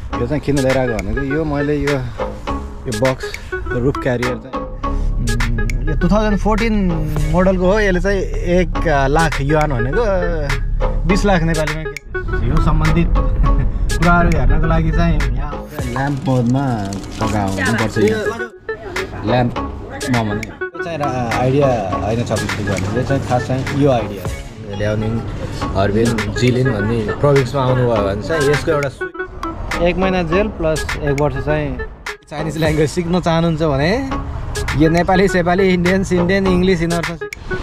यो चाहिँ किन लिएर आएको भनेको यो मैले यो बक्स रुफ क्यारियर चाहिँ यो 2014 मोडलको हो। यसले चाहिँ 1 लाख युआन भनेको 20 लाख नेपालीमा। यो सम्बन्धित कुराहरू हेर्नको लागि चाहिँ यहाँ ल्याम्प मोडमा पकाउनुपर्छ। यो ल्याम्पमा भने यो चाहिँ आइडिया होइन 26 गर्ने। यो चाहिँ खास चाहिँ यो आइडिया ल्याउनिङ हर्बिन जिलिन भन्ने प्रोभिन्समा आउनुभयो भने चाहिँ यसको एउटा 1 महिना जेल प्लस 1 वर्ष चाहिँ चाइनिज ल्याङ्ग्वेज सिक्न चाहनुहुन्छ भने यो नेपाली इन्डियन इङ्ग्लिस यिनीहरूसँग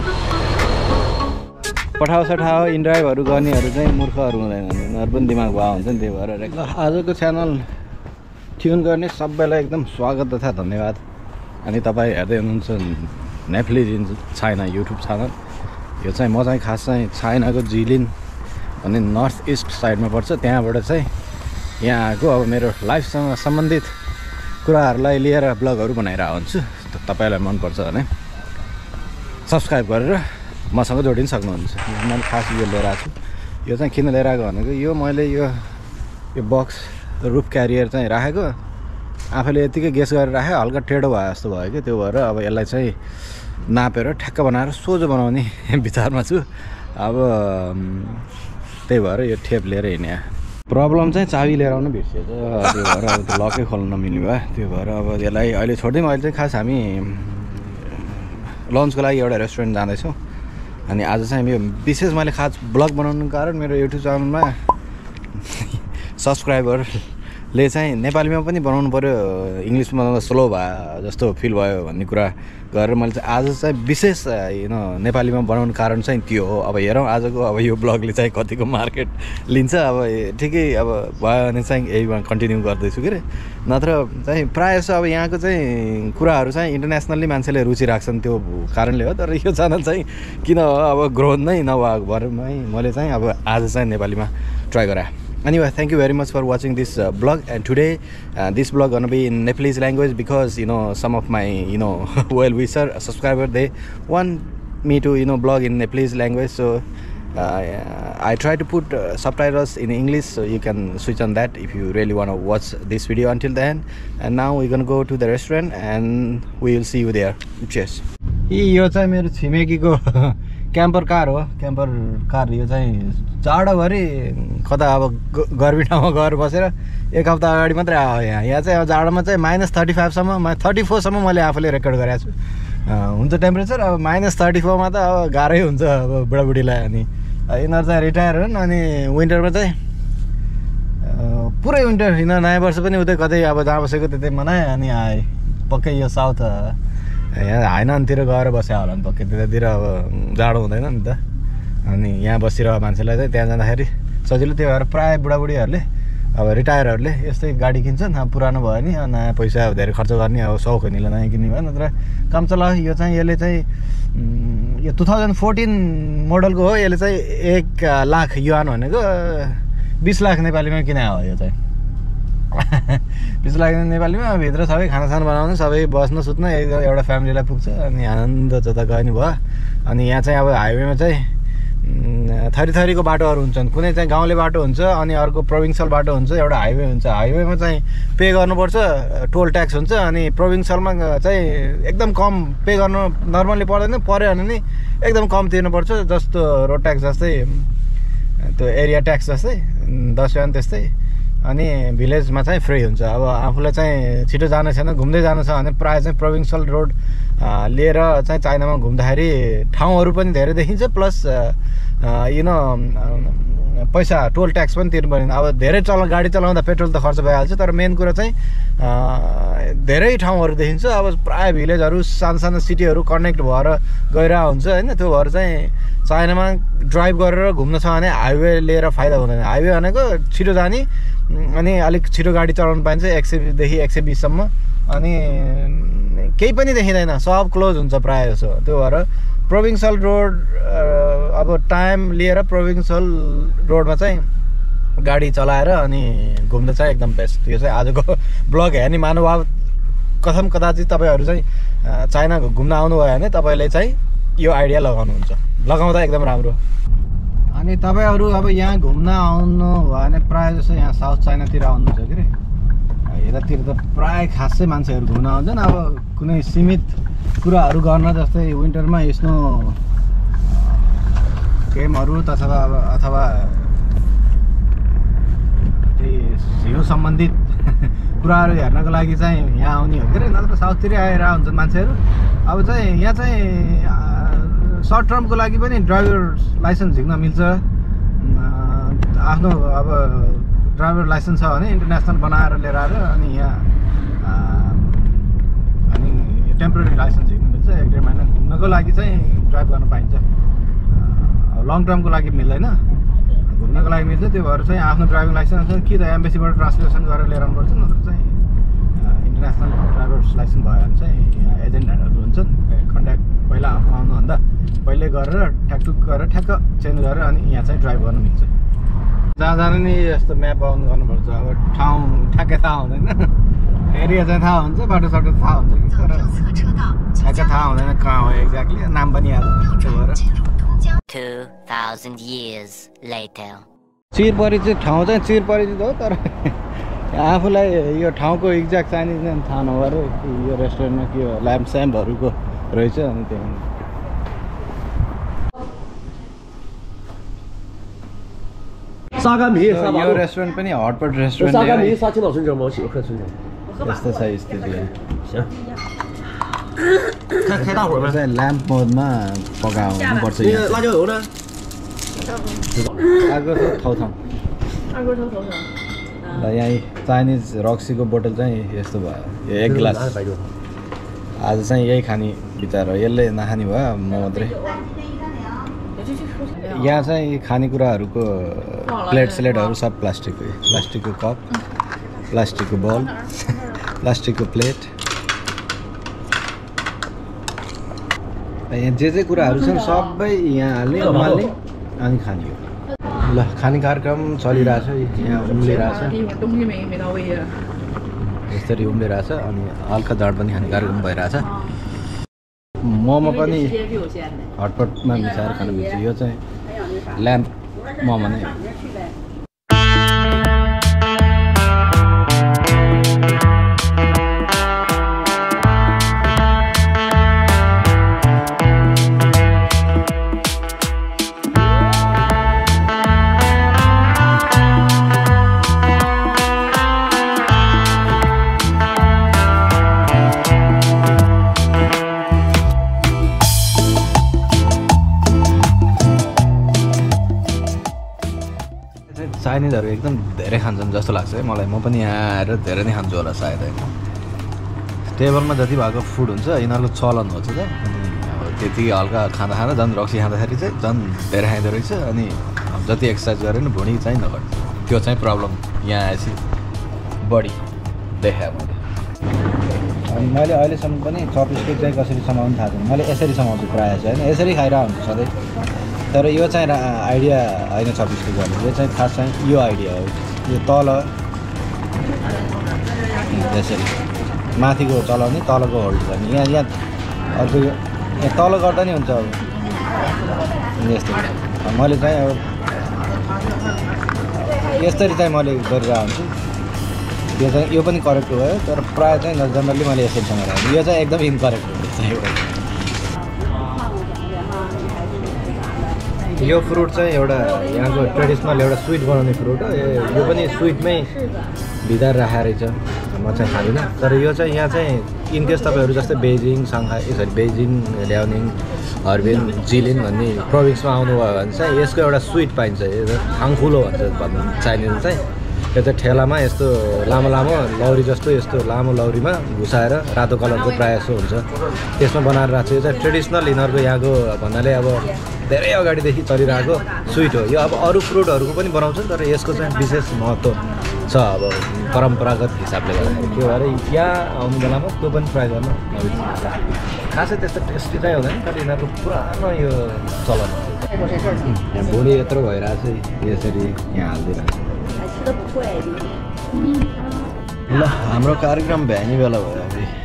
पठाओ सठाओ इन्ड्राइभहरू गर्नेहरू चाहिँ मूर्खहरू हुँदैन, यिनीहरू पनि दिमाग भए हुन्छ नि। त्यही भएर आजको च्यानल ट्युन गर्ने सबैलाई एकदम स्वागत तथा धन्यवाद। अनि तपाईँ हेर्दै हुनुहुन्छ Nepalese in China YouTube channel. यो चाहिँ म चाहिँ खास चाहिँ चाइनाको जिलिन भन्ने नर्थ इस्ट साइडमा पर्छ, त्यहाँबाट चाहिँ यहाँ आएको। अब मेरो लाइफसँग सम्बन्धित कुराहरूलाई लिएर ब्लगहरू बनाइरहेको हुन्छु। तपाईँलाई मनपर्छ भने सब्सक्राइब गरेर मसँग जोडिन सक्नुहुन्छ। मैले खास यो लिएर आएको छु। यो चाहिँ किन लिएर आएको भनेको यो मैले यो बक्स रुफ क्यारियर चाहिँ राखेको आफैले यतिकै गेस गरेर राखेँ। हल्का टेढो भयो जस्तो भयो कि, त्यो भएर अब यसलाई चाहिँ नापेर ठ्याक्क बनाएर सोझो बनाउने विचारमा छु। अब त्यही भएर यो टेप लिएर हिँडेँ। प्रब्लम चाहिँ चाबी लिएर आउनु बिर्सिएछ, त्यो भएर अब त्यो लकै खोल्न नमिल्ने भयो। त्यो भएर अब यसलाई अहिले छोडिदिउँ। अहिले चाहिँ खास हामी लन्चको लागि एउटा रेस्टुरेन्ट जाँदैछौँ। अनि आज चाहिँ यो विशेष मैले खास ब्लग बनाउनुको कारण मेरो युट्युब च्यानलमा सब्सक्राइबरले चाहिँ नेपालीमा पनि बनाउनु पऱ्यो, इङ्ग्लिसमा स्लो भयो जस्तो फिल भयो भन्ने कुरा गरेर मैले चाहिँ आज चाहिँ विशेष नेपालीमा बनाउनु कारण चाहिँ त्यो हो। अब हेरौँ आजको अब यो ब्लगले चाहिँ कतिको मार्केट लिन्छ। अब ठिकै अब भयो भने चाहिँ यहीमा कन्टिन्यू गर्दैछु के अरे। नत्र चाहिँ प्रायः जसो अब यहाँको चाहिँ कुराहरू चाहिँ इन्टरनेसनल्ली मान्छेले रुचि राख्छन्, त्यो कारणले हो। तर यो च्यानल चाहिँ किन अब ग्रोथ नै नभएको भरमै मैले चाहिँ अब आज चाहिँ नेपालीमा ट्राई गराएँ। Anyway, thank you very much for watching this blog, and today this blog gonna be in Nepalese language because some of my well-wisher subscriber, they want me to blog in Nepalese language. So I try to put subtitles in English, so you can switch on that if you really want to watch this video until the end. And now we're gonna go to the restaurant and we will see you there. Cheers. यो चाहिँ मेरो छिमेकीको camper car हो। Camper car यो चाहिँ जाडोभरि कता अब गर्मी ठाउँमा गएर बसेर 1 हप्ता अगाडि मात्रै आयो। यहाँ चाहिँ अब जाडोमा चाहिँ -35सम्म 34सम्म मैले आफूले रेकर्ड गरेको छु हुन्छ टेम्परेचर। अब -34मा त अब गाह्रै हुन्छ अब बुढाबुढीलाई। अनि यिनीहरू चाहिँ रिटायर हुन्। अनि विन्टरमा चाहिँ पुरै विन्टर नयाँ वर्ष पनि उतै कतै अब जहाँ बसेको त्यतै मनाएँ। अनि आएँ पक्कै यो साउथ यहाँ हाइनतिर गएर बस्यो होला नि पक्कै, त्यतातिर अब जाडो हुँदैन नि त। अनि यहाँ बसिरहेको मान्छेलाई चाहिँ त्यहाँ जाँदाखेरि सजिलो। त्यो भएर प्रायः बुढाबुढीहरूले अब रिटायरहरूले यस्तै गाडी किन्छन्। अब पुरानो भयो नि नयाँ पैसा अब धेरै खर्च गर्ने, अब सौख हुनेलाई नयाँ किन्ने भयो। नत्र काम चला। यो चाहिँ यसले चाहिँ यो 2014 मोडलको हो। यसले चाहिँ 1 लाख युआन भनेको 20 लाख नेपालीमा किन हो। यो चाहिँ 20 लाख नेपालीमा भित्र सबै खानासाना बनाउनु, सबै बस्न सुत्न एउटा फ्यामिलीलाई पुग्छ। अनि आनन्द जता गए नि भयो। अनि यहाँ चाहिँ अब हाइवेमा चाहिँ थरीथरीको बाटोहरू हुन्छन्। कुनै चाहिँ गाउँले बाटो हुन्छ, अनि अर्को प्रोभिन्सियल बाटो हुन्छ, एउटा हाइवे हुन्छ। हाइवेमा चाहिँ पे गर्नुपर्छ, टोल ट्याक्स हुन्छ। अनि प्रोभिन्सियलमा चाहिँ एकदम कम पे गर्नु नर्मल्ली पर्दैन, पऱ्यो भने नि एकदम कम तिर्नुपर्छ। जस्तो रोड ट्याक्स जस्तै, त्यो एरिया ट्याक्स जस्तै 10 युआन त्यस्तै। अनि भिलेजमा चाहिँ फ्री हुन्छ। अब आफूलाई चाहिँ छिटो जानु छैन, घुम्दै जानु छ भने प्रायः चाहिँ प्रोभिन्सियल रोड लिएर चाहिँ चाइनामा घुम्दाखेरि ठाउँहरू पनि धेरै देखिन्छ, प्लस पैसा टोल ट्याक्स पनि तिर्नु पर्दैन। अब धेरै गाडी चलाउँदा पेट्रोल त खर्च भइहाल्छ, तर मेन कुरा चाहिँ धेरै ठाउँहरू देखिन्छ। अब प्रायः भिलेजहरू सानो सानो सिटीहरू कनेक्ट भएर गइरहेको हुन्छ होइन। त्यो भएर चाहिँ चाइनामा ड्राइभ गरेर घुम्न छ भने हाइवे लिएर फाइदा हुँदैन। हाइवे भनेको छिटो जाने, अनि अलिक छिटो गाडी चलाउनु पाइन्छ 100देखि 120सम्म। अनि केही पनि देखिँदैन, सब क्लोज हुन्छ प्रायः जसो। त्यो भएर प्रोभिन्सियल रोड अब टाइम लिएर प्रोभिन्सियल रोडमा चाहिँ गाडी चलाएर अनि घुम्न चाहिँ एकदम बेस्ट। यो चाहिँ आजको ब्लग हेर्ने महानुभाव कथम कदाचित तपाईँहरू चाहिँ चाइना घुम्न आउनुभयो भने तपाईँले चाहिँ यो आइडिया लगाउनुहुन्छ, लगाउँदा एकदम राम्रो। अनि तपाईँहरू अब यहाँ घुम्न आउनु भयो भने प्रायः जस्तो यहाँ साउथ चाइनातिर आउनुहुन्छ के अरे। यतातिर त प्राय खासै मान्छेहरू घुम्न आउँछन् अब कुनै सीमित कुराहरू गर्न जस्तै विन्टरमा स्नो गेमहरू अथवा हिउँ सम्बन्धित कुराहरू हेर्नको लागि चाहिँ यहाँ आउने हो के अरे नत्र साउथतिर आएर हुन्छन् मान्छेहरू अब चाहिँ यहाँ चाहिँ सर्ट टर्मको लागि पनि ड्राइभर लाइसेन्स झिक्न मिल्छ आफ्नो अब ड्राइभर लाइसेन्स छ भने इन्टरनेसनल बनाएर लिएर आएर अनि यहाँ अनि टेम्पोरेरी लाइसेन्स झिक्नु मिल्छ 1-1.5 महिना घुम्नको लागि चाहिँ ड्राइभ गर्न पाइन्छ लङ टर्मको लागि मिल्दैन घुम्नको लागि मिल्छ त्यो भएर चाहिँ आफ्नो ड्राइभिङ लाइसेन्स कि त एम्बेसीबाट ट्रान्सलेसन गरेर लिएर आउनुपर्छ नत्र चाहिँ इन्टरनेसनल ड्राइभर्स लाइसेन्स भयो भने चाहिँ यहाँ एजेन्टहरू हुन्छन् कन्ट्याक्ट पहिला आउनुभन्दा पहिले गरेर ठ्याकटुक गरेर ठ्याक्क चेन्ज गरेर अनि यहाँ चाहिँ ड्राइभ गर्न मिल्छ जहाँ जानु नि यस्तो म्याप अन गर्नुपर्छ अब ठाउँ ठ्याक्कै थाहा हुँदैन एरिया चाहिँ थाहा हुन्छ बाटोसाटो थाहा हुन्छ कि तर ठ्याक्कै थाहा हुँदैन कहाँ हो एक्ज्याक्टली नाम पनि याद हुँदैन त्यो भएर 2000 years later चिरपरी चाहिँ ठाउँ चाहिँ चिरपरिचित हो तर आफूलाई यो ठाउँको एक्ज्याक्ट चाइनिज नेम थाहा नभएर यो रेस्टुरेन्टमा के हो ल्याम्प स्याम्पहरूको रहेछ अनि त्यही यो रेस्टुरेन्ट पनि हटपट रेस्टुरेन्ट यस्तो छ स्थिति चाहिँ ल्याम्प मोडमा पकाउनुपर्छ आगो ठाउँ ल यहाँ चाइनिज रक्सीको बोतल चाहिँ यस्तो भयो यो 1 गिलास आज चाहिँ यही खाने विचार हो यसले नखाने भयो म मात्रै यहाँ चाहिँ खानेकुराहरूको प्लेट स्लेटहरू सब प्लास्टिकको कप प्लास्टिकको बल प्लास्टिकको प्लेट यहाँ जे कुराहरू छन् सबै यहाँ हाल्ने उमाल्ने अनि खाने हो ल खाने कार्यक्रम चलिरहेछ यहाँ उम्लिरहेछ यसरी उम्लिरहेछ अनि हल्का जाड पनि खाने कार्यक्रम भइरहेछ मोमो पनि हटपटमा मिसाएर खानु मिल्छ यो चाहिँ ल्याम्प मोमो नै चाइनिजहरू एकदम धेरै खान्छन् जस्तो लाग्छ है मलाई म पनि यहाँ आएर धेरै नै खान्छु होला सायद होइन टेबलमा जति भएको फुड हुन्छ यिनीहरूको चलन हो चाहिँ अनि अब त्यति हल्का खाँदा झन् रक्सी खाँदाखेरि चाहिँ झन् धेरै खाइँदो रहेछ अनि जति एक्सर्साइज गरे नि भुँडी चाहिँ नघट्छ त्यो चाहिँ प्रब्लम यहाँ आएपछि बढी देखाएँ मैले अनि मैले अहिलेसम्म पनि चपस्टिक चाहिँ कसरी समाउनु थाहा छैन मैले यसरी समाउँछु प्रायः चाहिँ होइन यसरी खाइरहेको हुन्छु सधैँ तर यो चाहिँ आइडिया होइन चपस्टिक गर्ने यो चाहिँ खास चाहिँ यो आइडिया हो यो तल त्यसरी माथिको चलाउने तलको होल्ड गर्ने यहाँ अर्को यहाँ तल गर्दा नि हुन्छ अब यस्तो मैले चाहिँ अब यसरी चाहिँ मैले गरिरहेको हुन्छु यो चाहिँ यो पनि करेक्ट भयो तर प्रायः चाहिँ जनरली मैले यसरी राखेँ यो चाहिँ एकदम इनकरेक्ट हो यो फ्रुट चाहिँ एउटा यहाँको ट्रेडिसनल एउटा स्विट बनाउने फ्रुट हो यो पनि स्विटमै भित्र राखेको रहेछ म चाहिँ खाँदिनँ तर यो चाहिँ यहाँ चाहिँ इनकेस तपाईँहरू जस्तै बेजिङ सङ्घाई यसरी बेजिङ ल्याउनिङ हर्बिन जिलिन भन्ने प्रोभिन्समा आउनुभयो भने चाहिँ यसको एउटा स्विट पाइन्छ यो थाङखुलो भन्छ भन्नु चाइनिज चाहिँ यो चाहिँ ठेलामा यस्तो लामो लामो लौरी जस्तो यस्तो लामो लौरीमा घुसाएर रातो कलरको प्रायः जस्तो हुन्छ त्यसमा बनाएर राख्छ यो चाहिँ ट्रेडिसनल यिनीहरूको यहाँको भन्नाले अब धेरै अगाडिदेखि चलिरहेको स्विट हो यो अब अरू फ्रुटहरूको पनि बनाउँछन् तर यसको चाहिँ विशेष महत्त्व छ अब परम्परागत हिसाबले गर्दाखेरि त्यो भएर यहाँ आउने बेलामा त्यो पनि ट्राई गर्न खासै त्यस्तो टेस्टी चाहिँ हुँदैन तर यिनीहरूको पुरानो यो चलन यहाँ भुँडी यत्रो भइरहेको छ यसरी यहाँ हालिदिइरहेको छ ल हाम्रो कार्यक्रम भ्याउने बेला भयो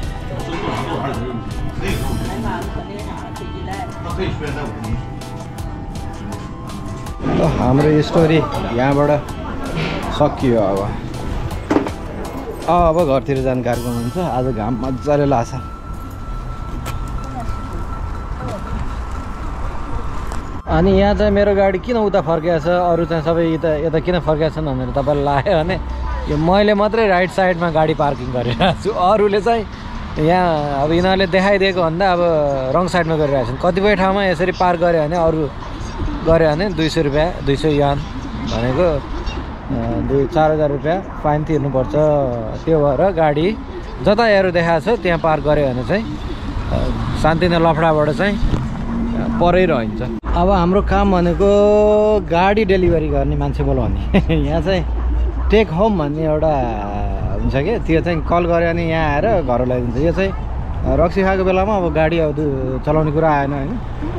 अब हाम्रो स्टोरी यहाँबाट सकियो अब अब घरतिर जाने कार्यक्रम हुन्छ आज घाम मजाले लाग्छ अनि यहाँ चाहिँ मेरो गाडी किन उता फर्किएको छ अरू चाहिँ सबै यता किन फर्किएको छन् भनेर तपाईँलाई लाग्यो भने यो मैले मात्रै राइट साइडमा गाडी पार्किङ गरिरहेको छु अरूले चाहिँ यहाँ अब यिनीहरूले देखाइदिएको भन्दा अब रङ साइडमा गरिरहेको छन् कतिपय ठाउँमा यसरी पार्क गऱ्यो भने अरू गऱ्यो भने 200 रुपियाँ 200 यान भनेको 4,000 रुपियाँ फाइन तिर्नुपर्छ त्यो भएर गाडी जता हेरो देखाएको छ त्यहाँ पार्क गऱ्यो भने चाहिँ शान्ति नै लफडाबाट चाहिँ परै रहन्छ अब हाम्रो काम भनेको गाडी डेलिभरी गर्ने मान्छे बोलाउने यहाँ चाहिँ टेक होम भन्ने एउटा हुन्छ कि त्यो चाहिँ कल गऱ्यो भने यहाँ आएर घर ल्याइदिन्छ यो चाहिँ रक्सी खाएको बेलामा अब गाडी अब चलाउने कुरा आएन होइन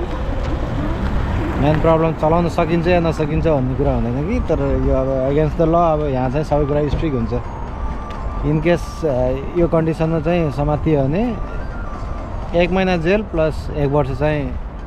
मेन प्रब्लम चलाउन सकिन्छ या नसकिन्छ भन्ने कुरा हुँदैन कि तर यो अब अगेन्स्ट द ल अब यहाँ चाहिँ सबै कुरा स्ट्रिक्ट हुन्छ इनकेस यो कन्डिसनमा चाहिँ समातियो भने 1 महिना जेल प्लस 1 वर्ष चाहिँ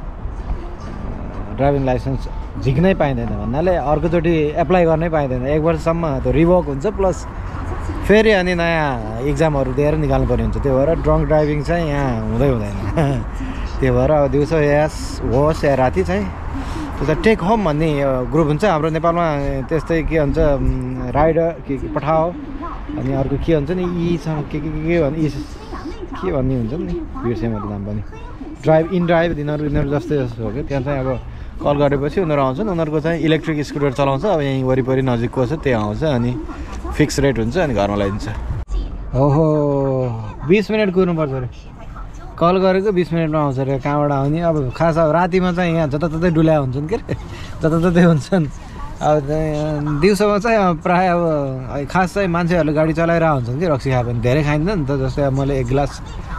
ड्राइभिङ लाइसेन्स झिक्नै पाइँदैन भन्नाले अर्कोचोटि एप्लाई गर्नै पाइँदैन 1 वर्षसम्म त्यो रिभोक हुन्छ प्लस फेरि अनि नयाँ इक्जामहरू दिएर निकाल्नु पर्ने हुन्छ त्यो भएर ड्रङ्क ड्राइभिङ चाहिँ यहाँ हुँदैन त्यो भएर अब दिउँसो होस् या राति चाहिँ त्यो चाहिँ टेक होम भन्ने ग्रुप हुन्छ हाम्रो नेपालमा त्यस्तै के भन्छ राइडर के पठाओ अनि अर्को के भन्छ नि यीसँग के भन्ने के भन्ने हुन्छ नि बिर्सेँ मैले नाम पनि ड्राइभ यिनीहरू जस्तै हो कि त्यहाँ चाहिँ अब कल गरेपछि उनीहरू आउँछन् उनीहरूको चाहिँ इलेक्ट्रिक स्कुटर चलाउँछ अब यहीँ वरिपरि नजिकको छ त्यो आउँछ अनि फिक्स रेट हुन्छ अनि घरमा ल्याइदिन्छ ओहो 20 मिनट कुर्नुपर्छ अरे कल गरेको 20 मिनटमा आउँछ अरे कहाँबाट आउने अब खास अब रातिमा चाहिँ यहाँ जताततै डुल्या हुन्छन् के अरे जताततै हुन्छन् अब दिउँसोमा चाहिँ प्रायः अब खास चाहिँ मान्छेहरूले गाडी चलाइरहेको हुन्छन् कि रक्सी खायो भने धेरै खाइँदैन नि त जस्तै अब मैले 1 गिलास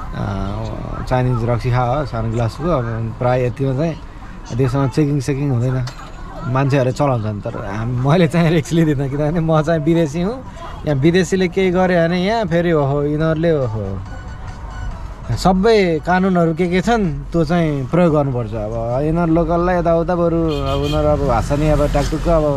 चाइनिज रक्सी खायो सानो गिलासको अब प्रायः यतिमा चाहिँ दिउँसोमा चेकिङ हुँदैन मान्छेहरूले चलाउँछन् तर मैले चाहिँ रिक्स लिँदिनँ किनभने म चाहिँ विदेशी हुँ यहाँ विदेशीले केही गर्यो भने यहाँ फेरि ओहो यिनीहरूले ओहो सबै कानुनहरू के छन् त्यो चाहिँ प्रयोग गर्नुपर्छ अब यिनीहरू लोकललाई यताउता बरु अब उनीहरू अब भाषा नि अब टाकटुक्क अब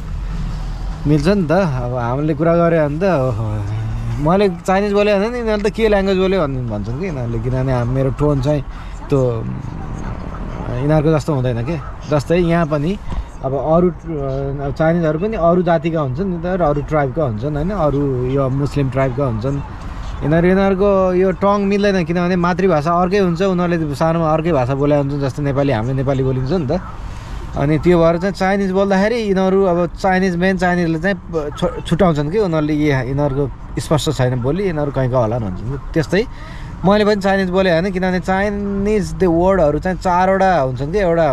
मिल्छ नि त अब हामीले कुरा गऱ्यो भने त ओहो मैले चाइनिज बोल्यो भने नि यिनीहरूले त के ल्याङ्ग्वेज बोल्यो भन्छन् कि यिनीहरूले किनभने मेरो टोन चाहिँ त्यो यिनीहरूको जस्तो हुँदैन के जस्तै यहाँ पनि अब अरू चाइनिजहरू पनि अरू जातिका हुन्छन् नि त अरू ट्राइबका हुन्छन् होइन अरू यो मुस्लिम ट्राइबका हुन्छन् यिनीहरूको यो टङ मिल्दैन किनभने मातृभाषा अर्कै हुन्छ उनीहरूले सानोमा अर्कै भाषा बोले हुन्छ जस्तो नेपाली हामीले नेपाली बोलिन्छ नि त अनि त्यो भएर चाहिँ चाइनिज बोल्दाखेरि यिनीहरू अब चाइनिजले चाहिँ छुट्याउँछन् कि उनीहरूले यिनीहरूको स्पष्ट छैन बोली यिनीहरू कहीँका होला भन्छन् त्यस्तै मैले पनि चाइनिज बोलेँ होइन किनभने चाइनिज त्यो वर्डहरू चाहिँ 4वटा हुन्छन् कि एउटा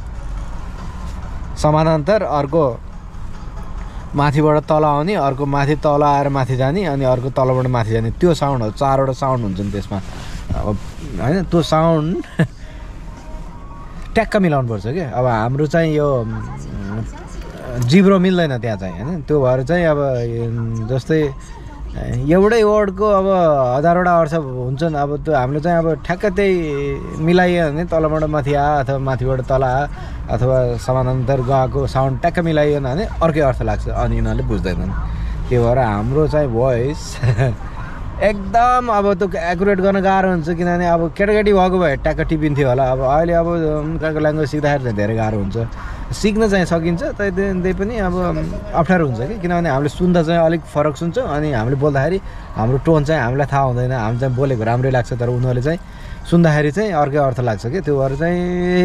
समानान्तर अर्को माथिबाट तल आउने अर्को माथि तल आएर माथि जाने अनि अर्को तलबाट माथि जाने त्यो साउन्डहरू 4वटा साउन्ड हुन्छन् त्यसमा अब होइन त्यो साउन्ड ट्याक्क मिलाउनु पर्छ क्या अब हाम्रो चाहिँ यो जिब्रो मिल्दैन त्यहाँ चाहिँ होइन त्यो भएर चाहिँ अब जस्तै एउटै वर्डको अब 1000वटा अर्थ हुन्छन् अब त्यो हामीले चाहिँ अब ठ्याक्क त्यही मिलाइयो भने तलबाट माथि आ अथवा माथिबाट तल आ अथवा समानान्तर गएको साउन्ड ट्याक्क मिलाइएन भने अर्कै अर्थ लाग्छ अनि यिनीहरूले बुझ्दैनन् त्यो भएर हाम्रो चाहिँ भोइस एकदम अब त्यो एकुरेट गर्न गाह्रो हुन्छ किनभने अब केटाकेटी भएको भए ट्याक्क टिपिन्थ्यो होला अब अहिले अब उनीहरूको ल्याङ्ग्वेज सिक्दाखेरि चाहिँ धेरै गाह्रो हुन्छ सिक्न चाहिँ सकिन्छ त्यही पनि अब अप्ठ्यारो हुन्छ कि किनभने हामीले सुन्दा चाहिँ अलिक फरक सुन्छौँ अनि हामीले बोल्दाखेरि हाम्रो टोन चाहिँ हामीलाई थाहा हुँदैन हामी चाहिँ बोलेको राम्रै लाग्छ तर उनीहरूले चाहिँ सुन्दाखेरि चाहिँ अर्कै अर्थ लाग्छ कि त्यो भएर चाहिँ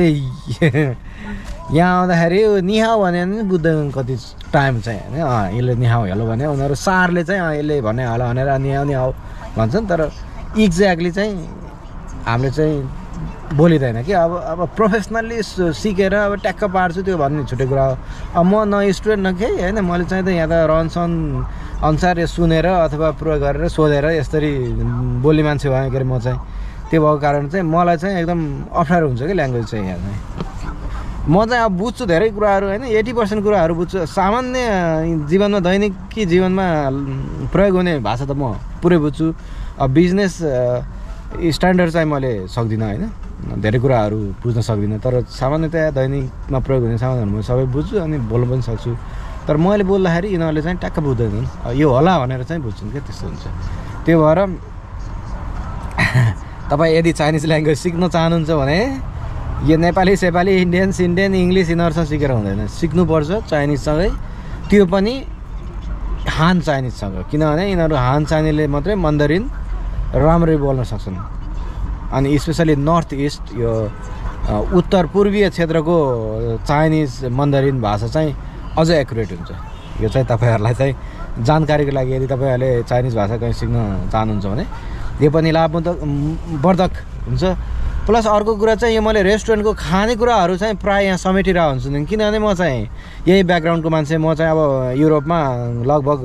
यहाँ आउँदाखेरि निहाउ भने पनि बुझ्दैन कति टाइम चाहिँ होइन यसले निहाउ हेलो भने उनीहरू सारले चाहिँ यसले भने होला भनेर निहाउ भन्छन् तर एक्ज्याक्टली चाहिँ हामीले चाहिँ बोलिँदैन कि अब प्रोफेसनल्ली सिकेर अब ट्याक्क पार्छु त्यो भन्ने छुट्टै कुरा हो अब म न स्टुडेन्ट न केही होइन मैले चाहिँ त यहाँ त रहनसहन अनुसार यो सुनेर अथवा प्रयोग गरेर सोधेर यसरी बोल्ने मान्छे भयो के अरे म चाहिँ त्यो भएको कारण चाहिँ मलाई चाहिँ एकदम अप्ठ्यारो हुन्छ कि ल्याङ्ग्वेज चाहिँ यहाँ चाहिँ म चाहिँ अब बुझ्छु धेरै कुराहरू होइन 80% कुराहरू बुझ्छु सामान्य जीवनमा दैनिकी जीवनमा प्रयोग हुने भाषा त म पुरै बुझ्छु अब बिजनेस स्ट्यान्डर्ड चाहिँ मैले सक्दिनँ होइन धेरै कुराहरू बुझ्न सक्दिनँ तर सामान्यतया दैनिकमा प्रयोग हुने सामानहरू म सबै बुझ्छु अनि बोल्न पनि सक्छु तर मैले बोल्दाखेरि यिनीहरूले चाहिँ ट्याक्क बुझ्दैनन् यो होला भनेर चाहिँ बुझ्छन् क्या त्यस्तो हुन्छ त्यो भएर तपाईँ यदि चाइनिज ल्याङ्ग्वेज सिक्न चाहनुहुन्छ भने यो नेपाली सेपाली इन्डियन इङ्ग्लिस यिनीहरूसँग सिकेर हुँदैन सिक्नुपर्छ चाइनिजसँगै त्यो पनि हान चाइनिजसँग किनभने यिनीहरू हान चाइनिजले मात्रै मन्डरिन राम्ररी बोल्न सक्छन् अनि स्पेसली नर्थ इस्ट यो उत्तर पूर्वीय क्षेत्रको चाइनिज मन्डरिन भाषा चाहिँ अझै एक्युरेट हुन्छ यो चाहिँ तपाईँहरूलाई चाहिँ जानकारीको लागि यदि तपाईँहरूले चाइनिज भाषा कहीँ सिक्न चाहनुहुन्छ भने यो पनि लाभवर्धक हुन्छ प्लस अर्को कुरा चाहिँ यो मैले रेस्टुरेन्टको खानेकुराहरू चाहिँ प्रायः यहाँ समेटिरहेको हुन्छु किनभने म चाहिँ यही ब्याकग्राउन्डको मान्छे म चाहिँ अब युरोपमा लगभग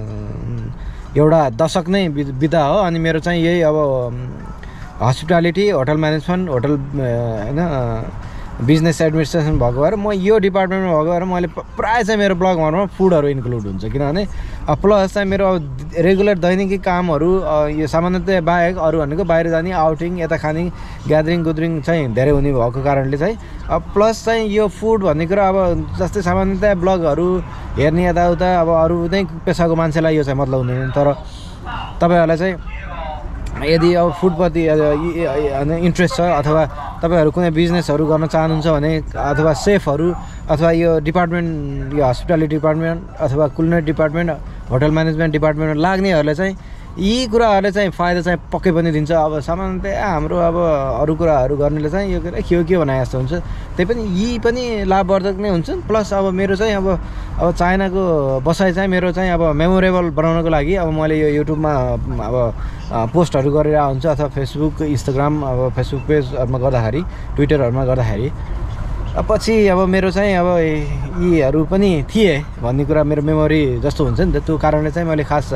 एउटा दशक नै बिता हो अनि मेरो चाहिँ यही अब हस्पिटालिटी होटल म्यानेजमेन्ट होटल होइन बिजनेस एडमिनिस्ट्रेसन भएको भएर म यो डिपार्टमेन्टमा भएको भएर मैले प्रायः चाहिँ मेरो ब्लगहरूमा फुडहरू इन्क्लुड हुन्छ किनभने प्लस चाहिँ मेरो रेगुलर दैनिकी कामहरू यो सामान्यतया बाहेक अरू भनेको बाहिर जाने आउटिङ यता खाने ग्यादरिङ गुदरिङ चाहिँ धेरै हुने भएको कारणले चाहिँ प्लस चाहिँ यो फुड भन्ने कुरा अब जस्तै सामान्यतया ब्लगहरू हेर्ने यताउता अब अरू नै पेसाको मान्छेलाई यो चाहिँ मतलब हुँदैन तर तपाईँहरूलाई चाहिँ यदि अब फुडप्रति इन्ट्रेस्ट छ अथवा तपाईँहरू कुनै बिजनेसहरू गर्न चाहनुहुन्छ भने अथवा सेफहरू अथवा यो डिपार्टमेन्ट यो हस्पिटालिटी डिपार्टमेन्ट अथवा कुलिनरी डिपार्टमेन्ट होटल म्यानेजमेन्ट डिपार्टमेन्टमा लाग्नेहरूले चाहिँ यी कुराहरूले चाहिँ फाइदा चाहिँ पक्कै पनि दिन्छ अब सामान्यतया हाम्रो अब अरू कुराहरू गर्नेले चाहिँ यो कुरा के भने जस्तो हुन्छ त्यही पनि यी पनि लाभवर्धक नै हुन्छन् प्लस अब मेरो चाहिँ अब चाइनाको बसाइ चाहिँ मेरो चाहिँ अब मेमोरेबल बनाउनको लागि अब मैले यो युट्युबमा अब पोस्टहरू गरेर हुन्छ अथवा फेसबुक इन्स्टाग्राम अब फेसबुक पेजहरूमा गर्दाखेरि ट्विटरहरूमा गर्दाखेरि पछि अब मेरो चाहिँ अब यीहरू पनि थिए भन्ने कुरा मेरो मेमोरी जस्तो हुन्छ नि त त्यो कारणले चाहिँ मैले खास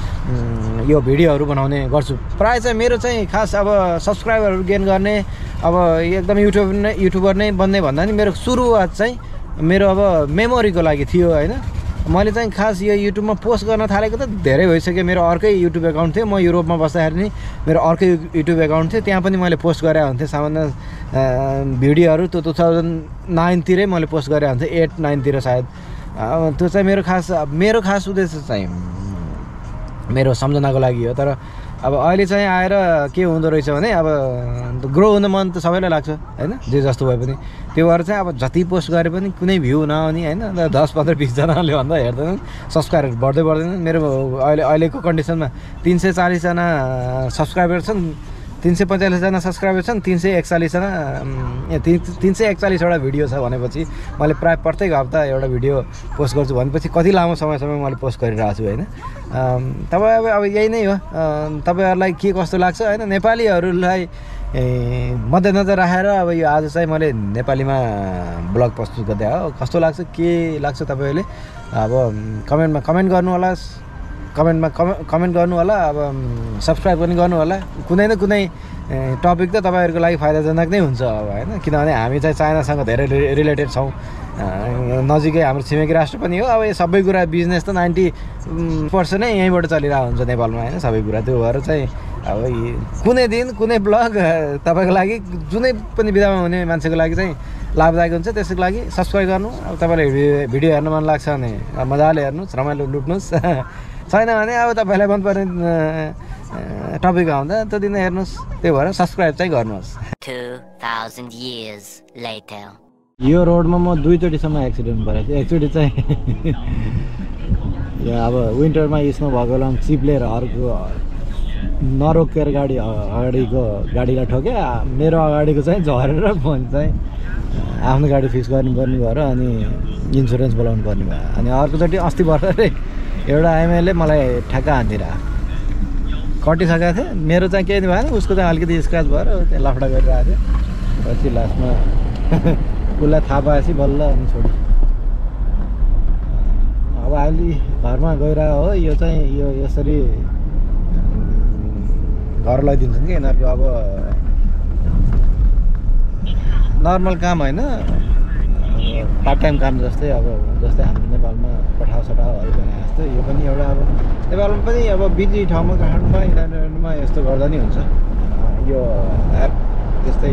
यो भिडियोहरू बनाउने गर्छु प्रायः चाहिँ मेरो चाहिँ खास अब सब्सक्राइबरहरू गेन गर्ने अब एकदम युट्युबर नै बन्ने भन्दा नि मेरो सुरुवात चाहिँ मेरो अब मेमोरीको लागि थियो होइन मैले चाहिँ खास यो युट्युबमा पोस्ट गर्न थालेको त धेरै भइसक्यो मेरो अर्कै युट्युब एकाउन्ट थियो म युरोपमा बस्दाखेरि नि मेरो अर्कै युट्युब एकाउन्ट थियो त्यहाँ पनि मैले पोस्ट गरेर हुन्थेँ सामान्य भिडियोहरू त्यो 2009 तिरै मैले पोस्ट गरेर हुन्थेँ 8-9 तिर सायद त्यो चाहिँ मेरो खास उद्देश्य चाहिँ मेरो सम्झनाको लागि हो तर अब अहिले चाहिँ आएर के हुँदो रहेछ भने अब ग्रो हुन मन त सबैलाई लाग्छ होइन जे जस्तो भए पनि त्यो भएर चाहिँ अब जति पोस्ट गरे पनि कुनै भ्यू नआउने होइन 10-15-20जनाले भन्दा हेर्दैनन् सब्सक्राइबर बढ्दैन मेरो अहिलेको कन्डिसनमा 340 जना सब्सक्राइबर छन् 345 जना सब्सक्राइबर छन् 341जना 341वटा भिडियो छ भनेपछि मैले प्राय प्रत्येक हप्ता एउटा भिडियो पोस्ट गर्छु भनेपछि कति लामो समयसम्म मैले पोस्ट गरिरहेको छु होइन तपाईँ अब यही नै हो तपाईँहरूलाई के कस्तो लाग्छ होइन नेपालीहरूलाई मध्यनजर राखेर अब यो आज चाहिँ मैले नेपालीमा ब्लग प्रस्तुत गर्दै हो कस्तो लाग्छ के लाग्छ तपाईँहरूले अब कमेन्टमा कमेन्ट गर्नु होला कमेन्ट गर्नु होला अब सब्सक्राइब पनि गर्नु होला कुनै न कुनै टपिक त तपाईँहरूको लागि फाइदाजनक नै हुन्छ अब होइन किनभने हामी चाहिँ चाइनासँग धेरै रिलेटेड छौँ नजिकै हाम्रो छिमेकी राष्ट्र पनि हो अब यो सबै कुरा बिजनेस त 90% नै यहीँबाट चलिरहेको हुन्छ नेपालमा होइन सबै कुरा त्यो भएर चाहिँ अब कुनै दिन कुनै ब्लग तपाईँको लागि जुनै पनि विधामा हुने मान्छेको लागि चाहिँ लाभदायक हुन्छ त्यसको लागि सब्सक्राइब गर्नु अब तपाईँलाई भिडियो हेर्न मन लाग्छ भने मजाले हेर्नुहोस् रमाइलो लुट्नुहोस् छैन भने अब तपाईँलाई मनपर्ने टपिक आउँदा त्यो दिन हेर्नुहोस् त्यो भएर सब्सक्राइब चाहिँ गर्नुहोस् 2000 years later यो रोडमा म 2चोटिसम्म एक्सिडेन्ट भएको थिएँ एकचोटि चाहिँ यो अब विन्टरमा स्नो भएको बेलामा चिप्लेर अर्को नरोकेर गाडी अगाडिको गाडीलाई ठोक्यो मेरो अगाडिको चाहिँ झरेर फोन चाहिँ आफ्नो गाडी फिक्स गर्नुपर्ने भएर अनि इन्सुरेन्स बोलाउनु पर्ने भयो अनि अर्कोचोटि अस्ति भर्खरै एउटा एमएलए मलाई ठ्याक्क हान्दिएर कटिसकेको थिएँ मेरो चाहिँ केही भएन उसको चाहिँ अलिकति स्क्र्याच भएर त्यहाँ लफडा गरिरहेको थियो पछि लास्टमा उसलाई थाहा पाएपछि बल्ल अनि छोड्यो अब अहिले घरमा गइरहेको हो यो चाहिँ यो यसरी घर लैदिन्छन् कि यिनीहरूको अब नर्मल काम होइन पार्ट टाइम काम जस्तै अब जस्तै हाम्रो नेपालमा पठाउसठाउहरू भने जस्तो यो पनि एउटा अब नेपालमा पनि अब बिजी ठाउँमा काठमाडौँमा इन्टरनेटमा यस्तो गर्दा नि हुन्छ यो एप त्यस्तै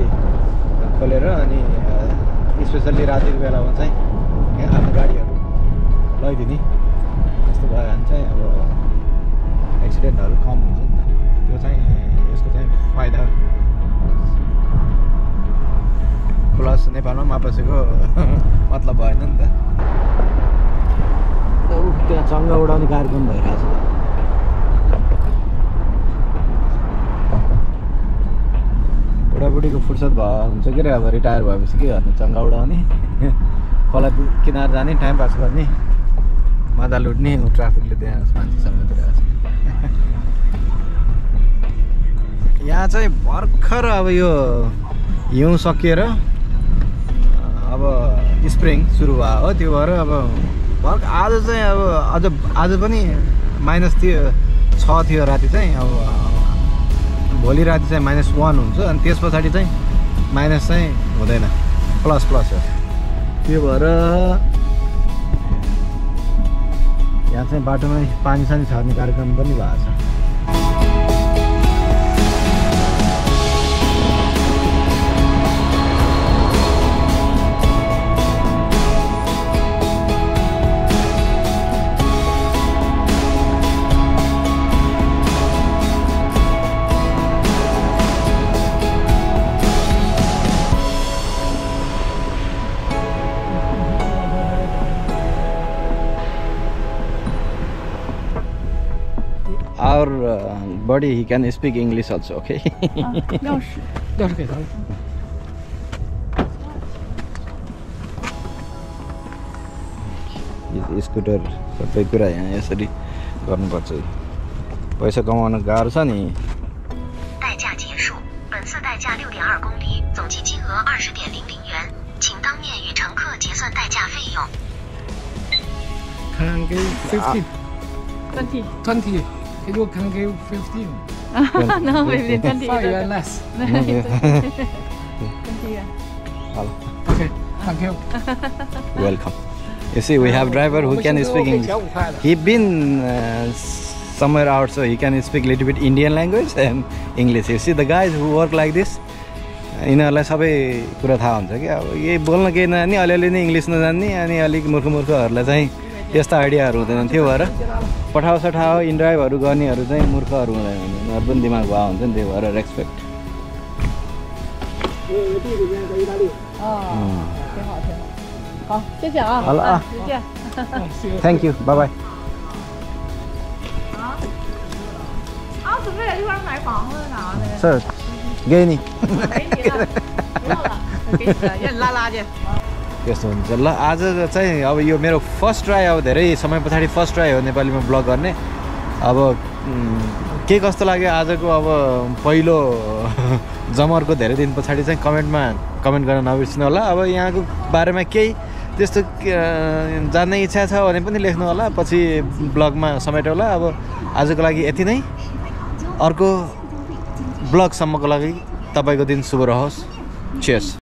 खोलेर अनि स्पेसल्ली रातिको बेलामा चाहिँ आफ्नो गाडीहरू लैदिने त्यस्तो भयो भने चाहिँ अब एक्सिडेन्टहरू कम हुन्छ नि त त्यो चाहिँ यसको चाहिँ फाइदा प्लस नेपालमा मापसेको मतलब भएन नि त त्यहाँ चङ्गा उडाउने कार्यक्रम भइरहेछ बुढाबुढीको फुर्सद भयो हुन्छ के अरे अब रिटायर भएपछि के गर्ने चङ्गा उडाउने खोला किनार जाने टाइम पास गर्ने मजा लुट्ने ट्राफिकले त्यहाँ मान्छे समातिरहेको छ यहाँ चाहिँ भर्खर अब यो हिउँ सकिएर अब स्प्रिङ सुरु भयो हो त्यो भएर अब भर्खर आज चाहिँ अब आज पनि -6 थियो राति चाहिँ अब भोलि राति चाहिँ -1 हुन्छ अनि त्यस पछाडि चाहिँ माइनस चाहिँ हुँदैन प्लस हो त्यो भएर यहाँ चाहिँ बाटोमा पानी सानी छर्ने कार्यक्रम पनि भएको छ Our buddy, he can speak English also, okay? Scooter सबै कुरा यहाँ यसरी गर्नुपर्छ पैसा कमाउन गाह्रो छ नि It will can give 15. No, 15, 20. 5 yuan less. 20 yuan. Okay, thank you. Welcome. You see, we have driver who can speak English. He been somewhere out, so he can speak little bit Indian language and English. You see, the guys who work like this, यिनीहरूलाई सबै कुरा थाहा हुन्छ कि अब यही बोल्न केही नजान्ने अलिअलि नै इङ्ग्लिस नजान्ने अनि अलिक मूर्खहरूलाई चाहिँ त्यस्ता आइडियाहरू हुँदैन त्यो भएर पठाउ सठाउ इन्ड्राइभहरू गर्नेहरू चाहिँ मूर्खहरू हुँदैन उनीहरू पनि दिमाग भए हुन्छ नि त्यो भएर respect thank you bye bye sir गए नि त्यस्तो हुन्छ ल आज चाहिँ अब यो मेरो फर्स्ट ट्राई अब धेरै समय पछाडि फर्स्ट ट्राई हो नेपालीमा ब्लग गर्ने अब के कस्तो लाग्यो आजको अब पहिलो जमरको धेरै दिन पछाडि चाहिँ कमेन्ट गर्न नबिर्सिनु होला अब यहाँको बारेमा केही त्यस्तो जान्ने इच्छा छ भने पनि लेख्नु होला पछि ब्लगमा समेट होला अब आजको लागि यति नै अर्को ब्लगसम्मको लागि तपाईँको दिन शुभ रहोस् चेयर्स